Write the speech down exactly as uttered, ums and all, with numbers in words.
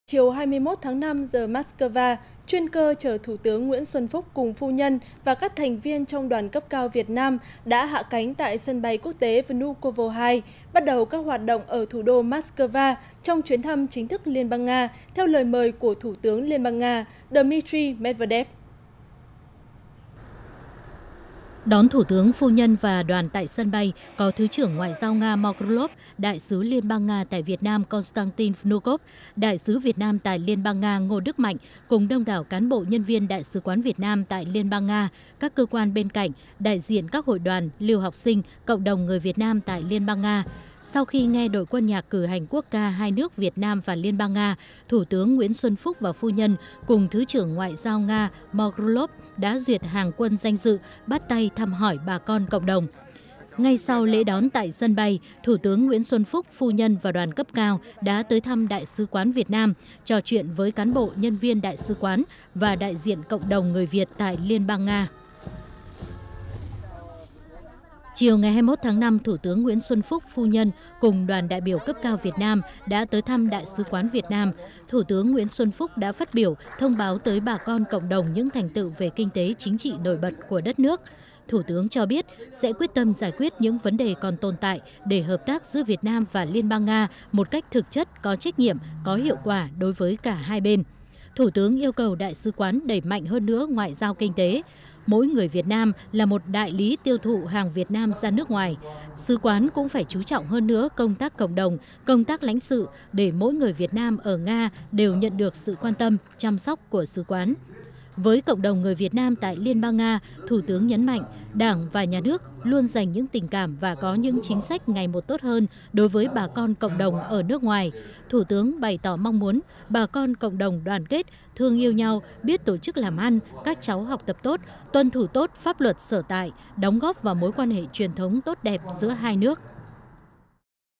Chiều hai mươi mốt tháng năm giờ Moscow, chuyên cơ chở Thủ tướng Nguyễn Xuân Phúc cùng phu nhân và các thành viên trong đoàn cấp cao Việt Nam đã hạ cánh tại sân bay quốc tế Vnukovo hai, bắt đầu các hoạt động ở thủ đô Moscow trong chuyến thăm chính thức Liên bang Nga theo lời mời của Thủ tướng Liên bang Nga Dmitry Medvedev. Đón Thủ tướng, phu nhân và đoàn tại sân bay có Thứ trưởng Ngoại giao Nga Mokrolov, Đại sứ Liên bang Nga tại Việt Nam Konstantin Vnukov, Đại sứ Việt Nam tại Liên bang Nga Ngô Đức Mạnh, cùng đông đảo cán bộ nhân viên Đại sứ quán Việt Nam tại Liên bang Nga, các cơ quan bên cạnh, đại diện các hội đoàn, lưu học sinh, cộng đồng người Việt Nam tại Liên bang Nga. Sau khi nghe đội quân nhạc cử hành quốc ca hai nước Việt Nam và Liên bang Nga, Thủ tướng Nguyễn Xuân Phúc và phu nhân cùng Thứ trưởng Ngoại giao Nga Mokrolov đã duyệt hàng quân danh dự, bắt tay thăm hỏi bà con cộng đồng. Ngay sau lễ đón tại sân bay, Thủ tướng Nguyễn Xuân Phúc, phu nhân và đoàn cấp cao đã tới thăm Đại sứ quán Việt Nam, trò chuyện với cán bộ nhân viên Đại sứ quán và đại diện cộng đồng người Việt tại Liên bang Nga. Chiều ngày hai mươi mốt tháng năm, Thủ tướng Nguyễn Xuân Phúc, phu nhân cùng đoàn đại biểu cấp cao Việt Nam đã tới thăm Đại sứ quán Việt Nam. Thủ tướng Nguyễn Xuân Phúc đã phát biểu thông báo tới bà con cộng đồng những thành tựu về kinh tế chính trị nổi bật của đất nước. Thủ tướng cho biết sẽ quyết tâm giải quyết những vấn đề còn tồn tại để hợp tác giữa Việt Nam và Liên bang Nga một cách thực chất, có trách nhiệm, có hiệu quả đối với cả hai bên. Thủ tướng yêu cầu Đại sứ quán đẩy mạnh hơn nữa ngoại giao kinh tế. Mỗi người Việt Nam là một đại lý tiêu thụ hàng Việt Nam ra nước ngoài. Sứ quán cũng phải chú trọng hơn nữa công tác cộng đồng, công tác lãnh sự để mỗi người Việt Nam ở Nga đều nhận được sự quan tâm, chăm sóc của sứ quán. Với cộng đồng người Việt Nam tại Liên bang Nga, Thủ tướng nhấn mạnh Đảng và Nhà nước luôn dành những tình cảm và có những chính sách ngày một tốt hơn đối với bà con cộng đồng ở nước ngoài. Thủ tướng bày tỏ mong muốn bà con cộng đồng đoàn kết, thương yêu nhau, biết tổ chức làm ăn, các cháu học tập tốt, tuân thủ tốt pháp luật sở tại, đóng góp vào mối quan hệ truyền thống tốt đẹp giữa hai nước.